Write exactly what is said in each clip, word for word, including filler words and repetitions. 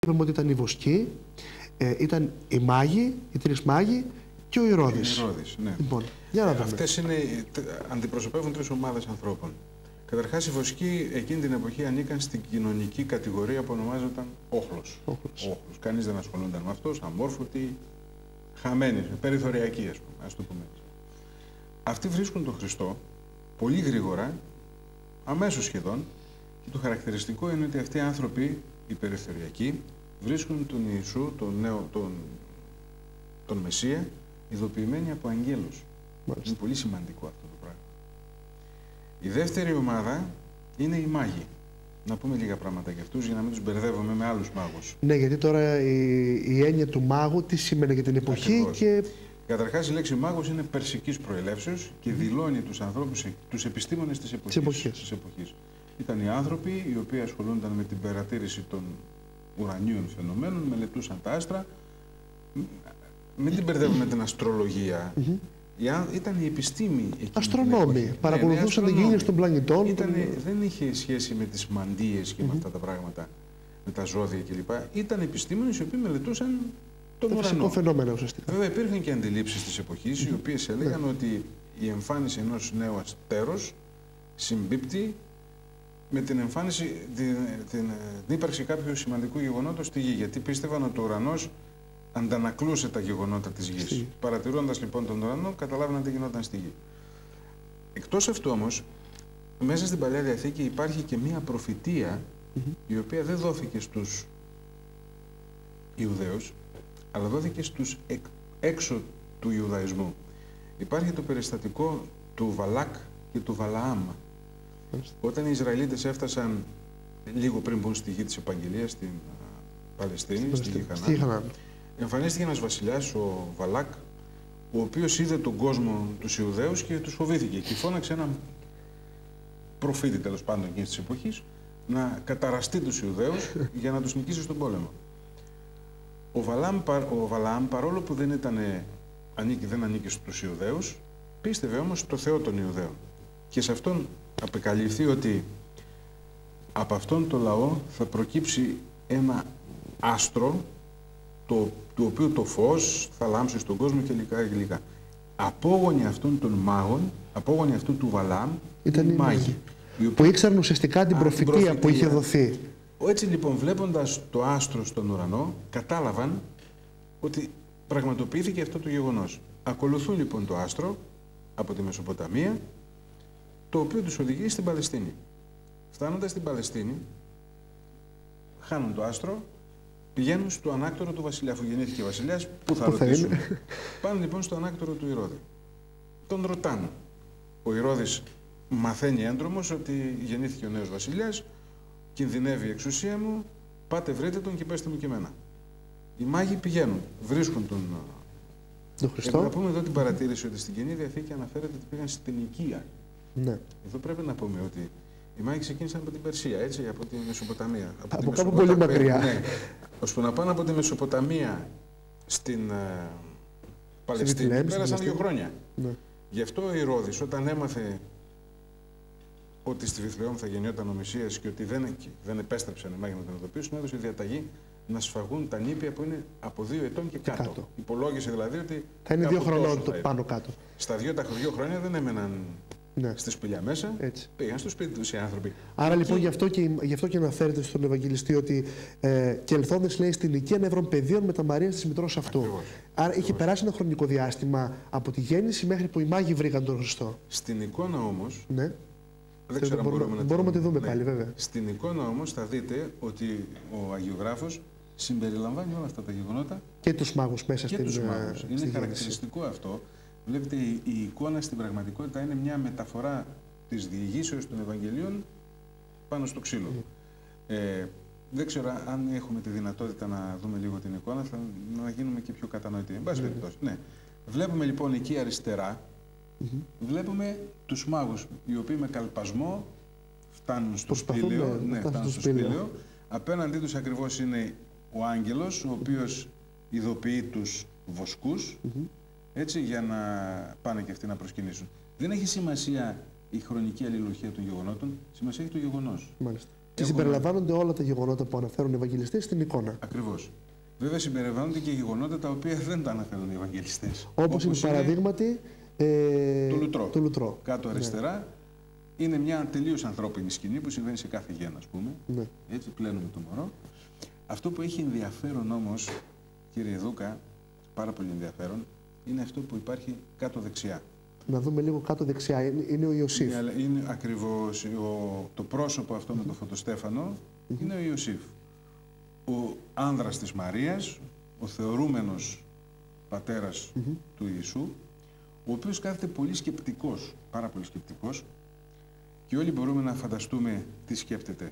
είπαμε ότι ήταν οι Βοσκοί, ε, ήταν οι Μάγοι, οι τρεις Μάγοι και ο Ηρώδης. Ναι. Λοιπόν, για να δούμε. Αυτές είναι, αντιπροσωπεύουν τρεις ομάδες ανθρώπων. Καταρχάς, οι Βοσκοί εκείνη την εποχή ανήκαν στην κοινωνική κατηγορία που ονομάζονταν όχλος. Όχλος. Κανείς δεν ασχολούνταν με αυτός, αμόρφωτοι, χαμένοι, περιθωριακοί, ας πούμε, ας το πούμε. Αυτοί βρίσκουν τον Χριστό πολύ γρήγορα, αμέσως σχεδόν, και το χαρακτηριστικό είναι ότι αυτοί οι άνθρωποι, οι περιθωριακοί, βρίσκουν τον Ιησού, τον, νέο, τον, τον Μεσσία, ειδοποιημένοι από αγγέλους. Μάλιστα. Είναι πολύ σημαντικό αυτό το πράγμα. Η δεύτερη ομάδα είναι οι Μάγοι. Να πούμε λίγα πράγματα για αυτούς, για να μην τους μπερδεύουμε με άλλους μάγους. Ναι, γιατί τώρα η, η έννοια του μάγου τι σημαίνει για την εποχή. Ακριβώς. Και... Καταρχάς, η λέξη μάγος είναι περσικής προελεύσεως και δηλώνει τους ανθρώπους, τους επιστήμονες της εποχής. εποχής. της εποχής. Ήταν οι άνθρωποι οι οποίοι ασχολούνταν με την παρατήρηση των ουρανίων φαινομένων, μελετούσαν τα άστρα. Μην την μπερδεύουμε με την αστρολογία. Mm-hmm. Ήταν η επιστήμη. Αστρονόμοι. Παρακολουθούσαν την κίνηση των πλανητών. Ήτανε, τον... Δεν είχε σχέση με τις μαντείες και mm-hmm. με αυτά τα πράγματα, με τα ζώδια κλπ. Ήταν επιστήμονες οι οποίοι μελετούσαν τον το ουρανό. Φαινόμενο, ουσιαστικά. Βέβαια, υπήρχαν και αντιλήψεις της εποχής, mm-hmm. οι οποίες έλεγαν yeah. ότι η εμφάνιση ενός νέου αστέρος συμπίπτει με την εμφάνιση, την, την, την ύπαρξη κάποιου σημαντικού γεγονότος στη Γη. Γιατί πίστευαν ότι ο ουρανός αντανακλούσε τα γεγονότα της Γης. Στη... Παρατηρώντας λοιπόν τον ουρανό, καταλάβαιναν τι γινόταν στη Γη. Εκτός αυτού όμως, μέσα στην Παλαιά Διαθήκη υπάρχει και μία προφητεία, mm-hmm. η οποία δεν δόθηκε στους Ιουδαίους, αλλά δόθηκε στους εκ, έξω του Ιουδαϊσμού. Υπάρχει το περιστατικό του Βαλάκ και του Βαλαάμ. Όταν οι Ισραηλίτες έφτασαν λίγο πριν μπουν στη γη της Επαγγελίας, στην Παλαιστίνη, στη γη Χανάν, εμφανίστηκε ένας βασιλιάς, ο Βαλάκ, ο οποίος είδε τον κόσμο τους Ιουδαίους και τους φοβήθηκε και φώναξε έναν προφήτη, τέλος πάντων, εκείνης της εποχής, να καταραστεί τους Ιουδαίους για να τους νικήσει στον πόλεμο. Ο Βαλάμ, ο Βαλαάμ, παρόλο που δεν, ήτανε, ανήκει, δεν ανήκει στους Ιουδαίους, πίστευε όμως στο Θεό των Ιουδαίων. Και σε αυτόν απεκαλυφθεί ότι από αυτόν το λαό θα προκύψει ένα άστρο, το, το οποίο το φως θα λάμψει στον κόσμο και υλικά και υλικά. Απόγονοι αυτών των μάγων, απόγονοι αυτού του Βαλάμ, ήταν οι μάγοι, που, που ήξεραν ουσιαστικά την, Α, προφητεία, την προφητεία που είχε δοθεί. Έτσι λοιπόν, βλέποντας το άστρο στον ουρανό, κατάλαβαν ότι πραγματοποιήθηκε αυτό το γεγονός. Ακολουθούν λοιπόν το άστρο από τη Μεσοποταμία, το οποίο τους οδηγεί στην Παλαιστίνη. Φτάνοντας στην Παλαιστίνη, χάνουν το άστρο, πηγαίνουν στο ανάκτορο του βασιλιά. Αφού γεννήθηκε ο βασιλιάς, πού θα ρωτήσουν. Πάνε λοιπόν στο ανάκτορο του Ηρώδη. Τον ρωτάνε. Ο Ηρώδης μαθαίνει έντρομος ότι γεννήθηκε ο νέος βασιλιάς, κινδυνεύει η εξουσία μου, πάτε βρείτε τον και πέστε μου και εμένα. Οι μάγοι πηγαίνουν, βρίσκουν τον τον Χριστό. Να πούμε εδώ την παρατήρηση ότι στην Καινή Διαθήκη αναφέρεται ότι πήγαν στην Οικία. Ναι. Εδώ πρέπει να πούμε ότι οι μάγοι ξεκίνησαν από την Περσία, έτσι, από τη Μεσοποταμία. Από, από κάπου πολύ μακριά. Ναι. Ώστε να πάνε από τη Μεσοποταμία στην uh, Παλαιστίνη, Λέμ, πέρασαν δύο χρόνια. Ναι. Γι' αυτό ο Ηρώδης, όταν έμαθε ότι στη Βιθλεέμ θα γεννιόταν ο Μεσσίας και ότι δεν, δεν επέστρεψαν οι μάγοι να τον ειδοποιήσουν, έδωσε διαταγή να σφαγούν τα νήπια που είναι από δύο ετών και, και κάτω. κάτω. Υπολόγισε δηλαδή ότι θα είναι δύο χρονών το πάνω κάτω. Στα δύο, τα δύο χρόνια δεν έμεναν ναι. στη σπηλιά μέσα, έτσι. Πήγαν στο σπίτι τους οι άνθρωποι. Άρα λοιπόν και... γι' αυτό και, γι αυτό και αναφέρεται στον Ευαγγελιστή ότι ε, και ελθόντες λέει στην οικία νευρών παιδίων με τα Μαρίας της μητρός αυτού. Ακριβώς. Άρα Ακριβώς. είχε περάσει ένα χρονικό διάστημα από τη γέννηση μέχρι που οι μάγοι βρήκαν τον Χριστό. Στην εικόνα όμως. Ναι. Δεν ξέρω αν μπορούμε, μπορούμε να τη δούμε ναι. πάλι, βέβαια. Στην εικόνα όμως θα δείτε ότι ο αγιογράφος συμπεριλαμβάνει όλα αυτά τα γεγονότα. Και τους μάγους μέσα και στην τους μάγους. στη Είναι γέννηση. χαρακτηριστικό αυτό. Βλέπετε, η, η εικόνα στην πραγματικότητα είναι μια μεταφορά της διηγήσεως των Ευαγγελίων πάνω στο ξύλο. Mm. Ε, δεν ξέρω αν έχουμε τη δυνατότητα να δούμε λίγο την εικόνα, θα να γίνουμε και πιο κατανοητοί. Εν πάση περιπτώσει. Mm. Ναι. Βλέπουμε λοιπόν εκεί αριστερά, mm-hmm. βλέπουμε τους μάγους, οι οποίοι με καλπασμό φτάνουν στο σπήλαιο. Ναι, φτάνουν στο σπήλαιο. Απέναντί τους ακριβώς είναι ο άγγελος, ο οποίος ειδοποιεί τους βοσκούς, mm-hmm. έτσι, για να πάνε και αυτοί να προσκυνήσουν. Δεν έχει σημασία η χρονική αλληλουχία των γεγονότων, σημασία έχει το γεγονός. Μάλιστα. Και συμπεριλαμβάνονται όλα τα γεγονότα που αναφέρουν οι Ευαγγελιστές στην εικόνα. Ακριβώς. Βέβαια, συμπεριλαμβάνονται και γεγονότα τα οποία δεν τα αναφέρουν οι Ευαγγελιστές. Όπως είναι παραδείγματι ε, το λουτρό. το λουτρό. Κάτω αριστερά ναι. είναι μια τελείως ανθρώπινη σκηνή που συμβαίνει σε κάθε γέννα, ας πούμε. Ναι. Έτσι, πλένουμε το μωρό. Αυτό που έχει ενδιαφέρον όμως, κύριε Δούκα, πάρα πολύ ενδιαφέρον, είναι αυτό που υπάρχει κάτω δεξιά. Να δούμε λίγο κάτω δεξιά. Είναι, είναι ο Ιωσήφ. Είναι, είναι ακριβώς ο, το πρόσωπο αυτό με το φωτοστέφανο, mm-hmm. είναι ο Ιωσήφ. Ο άνδρας της Μαρίας, ο θεωρούμενος πατέρας mm-hmm. του Ιησού, ο οποίος κάθεται πολύ σκεπτικός, πάρα πολύ σκεπτικός, και όλοι μπορούμε να φανταστούμε τι σκέπτεται.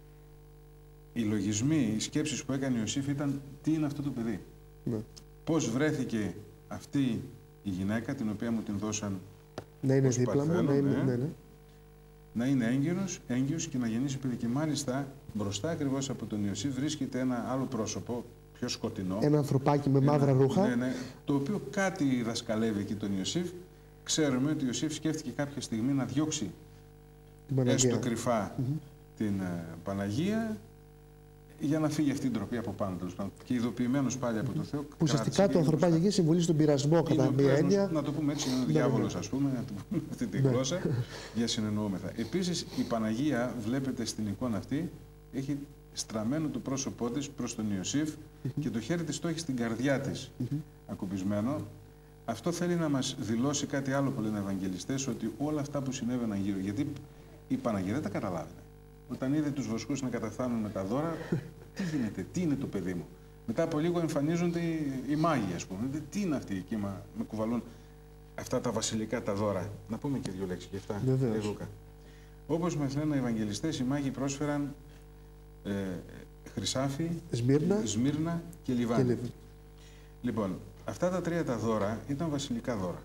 Οι λογισμοί, οι σκέψεις που έκανε ο Ιωσήφ ήταν τι είναι αυτό το παιδί. Ναι. Πώς βρέθηκε αυτή η γυναίκα, την οποία μου την δώσαν να είναι δίπλα μου, να είναι, ναι, ναι, ναι. να είναι έγκυρος, έγκυρος και να γεννήσει παιδί. Και μάλιστα μπροστά ακριβώς από τον Ιωσήφ βρίσκεται ένα άλλο πρόσωπο, πιο σκοτεινό. Ένα ανθρωπάκι με μαύρα ένα, ρούχα. Ναι, ναι, το οποίο κάτι δασκαλεύει εκεί τον Ιωσήφ. Ξέρουμε ότι ο Ιωσήφ σκέφτηκε κάποια στιγμή να διώξει έστω κρυφά mm-hmm. την uh, Παναγία, για να φύγει αυτή η ντροπή από πάνω του. Και ειδοποιημένος πάλι από το Θεό. Που ουσιαστικά το ανθρωπάκι εκεί συμβολίζει τον πειρασμό κατά μία έννοια. Να το πούμε έτσι, είναι ο διάβολος, ας πούμε, να το πούμε αυτή τη γλώσσα, για συνεννοούμεθα. Επίσης, η Παναγία, βλέπετε στην εικόνα αυτή, έχει στραμμένο το πρόσωπό της προς τον Ιωσήφ και το χέρι της το έχει στην καρδιά της ακουμπισμένο. Αυτό θέλει να μας δηλώσει κάτι άλλο που λένε οι Ευαγγελιστές, ότι όλα αυτά που συνέβαιναν γύρω, γιατί η Παναγία δεν τα καταλάβαινε. Όταν είδε τους βοσκούς να καταφθάνουν με τα δώρα, τι γίνεται, τι είναι το παιδί μου. Μετά από λίγο εμφανίζονται οι, οι μάγοι, ας πούμε. Τι είναι αυτοί εκεί, μα, με κουβαλούν αυτά τα βασιλικά τα δώρα. Να πούμε και δύο λέξεις για αυτά. Όπως μας λένε οι Ευαγγελιστές, οι μάγοι πρόσφεραν ε, χρυσάφι, Σμύρνα, Σμύρνα και Λιβάνι. Και Λιβ... Λοιπόν, αυτά τα τρία τα δώρα ήταν βασιλικά δώρα.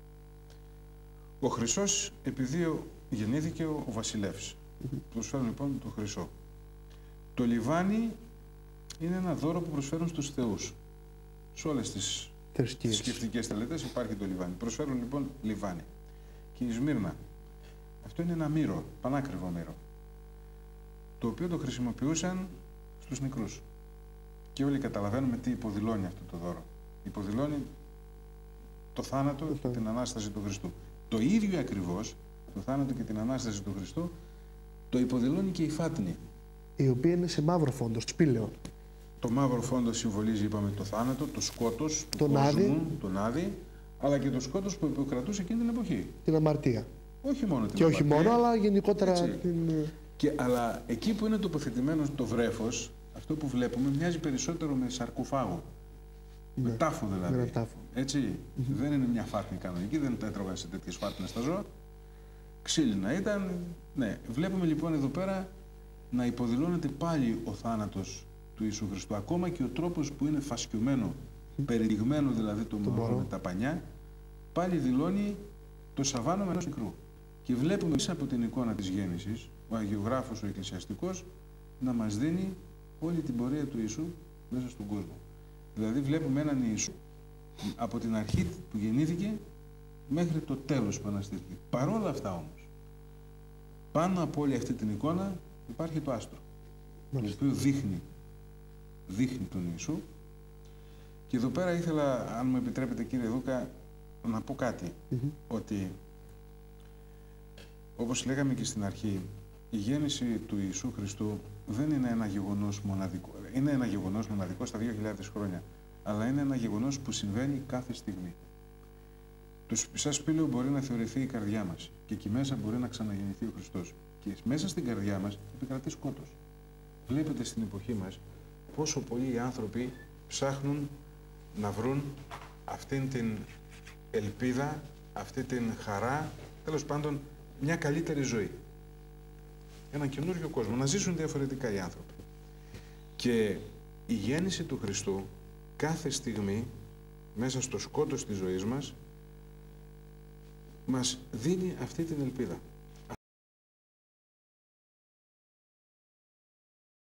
Ο χρυσός, επειδή γεννήθηκε ο, ο βασιλεύς. Mm-hmm. Προσφέρουν λοιπόν το χρυσό. Το λιβάνι είναι ένα δώρο που προσφέρουν στους θεούς. Σε όλες τις θρησκευτικές τελετές υπάρχει το λιβάνι. Προσφέρουν λοιπόν λιβάνι. Και η Σμύρνα, αυτό είναι ένα μύρο, πανάκριβο μύρο, το οποίο το χρησιμοποιούσαν στους νεκρούς. Και όλοι καταλαβαίνουμε τι υποδηλώνει αυτό το δώρο. Υποδηλώνει το θάνατο και την Ανάσταση του Χριστού. Το ίδιο ακριβώς, το θάνατο και την Ανάσταση του Χριστού, το υποδηλώνει και η φάτνη. Η οποία είναι σε μαύρο φόντο, σπήλαιο. Το μαύρο φόντο συμβολίζει, είπαμε, το θάνατο, το σκότος, το τον άδη, τον άδη, αλλά και το σκότος που υποκρατούσε εκείνη την εποχή. Την αμαρτία. Όχι μόνο την και αμαρτία. Και όχι μόνο, αλλά γενικότερα την... Και, αλλά εκεί που είναι τοποθετημένο το βρέφος, αυτό που βλέπουμε μοιάζει περισσότερο με σαρκοφάγο. Ναι. Με τάφο δηλαδή. Με τάφο. Έτσι. Mm-hmm. Δεν είναι μια φάτνη κανονική, δεν τα έτρωγαν σε τέτοιες φάτνες τα ζώα. Ξύλινα ήταν. Ναι. Βλέπουμε λοιπόν εδώ πέρα να υποδηλώνεται πάλι ο θάνατος του Ιησού Χριστού. Ακόμα και ο τρόπος που είναι φασκιωμένο, mm-hmm. περιλιγμένο δηλαδή το μωρό με τα πανιά, πάλι δηλώνει το σαβάνωμα ενός νεκρού. Και βλέπουμε μέσα από την εικόνα της γέννησης, ο αγιογράφος, ο εκκλησιαστικός, να μας δίνει όλη την πορεία του Ιησού μέσα στον κόσμο. Δηλαδή βλέπουμε έναν Ιησού από την αρχή που γεννήθηκε μέχρι το τέλος που αναστήθηκε. Παρόλα αυτά όμως, πάνω από όλη αυτή την εικόνα υπάρχει το άστρο, το οποίο δείχνει, δείχνει τον Ιησού. Και εδώ πέρα ήθελα, αν μου επιτρέπετε κύριε Δούκα, να πω κάτι, mm-hmm. ότι όπως λέγαμε και στην αρχή, η γέννηση του Ιησού Χριστού δεν είναι ένα γεγονός μοναδικό. Είναι ένα γεγονός μοναδικό στα δύο χιλιάδες χρόνια, αλλά είναι ένα γεγονός που συμβαίνει κάθε στιγμή. Το σαν σπήλαιο μπορεί να θεωρηθεί η καρδιά μας και εκεί μέσα μπορεί να ξαναγεννηθεί ο Χριστός. Και μέσα στην καρδιά μας επικρατεί σκότος. Βλέπετε στην εποχή μας πόσο πολλοί οι άνθρωποι ψάχνουν να βρουν αυτήν την ελπίδα, αυτή την χαρά, τέλος πάντων μια καλύτερη ζωή. Έναν καινούριο κόσμο, να ζήσουν διαφορετικά οι άνθρωποι. Και η γέννηση του Χριστού κάθε στιγμή μέσα στο σκότος της ζωής μας μας δίνει αυτή την ελπίδα.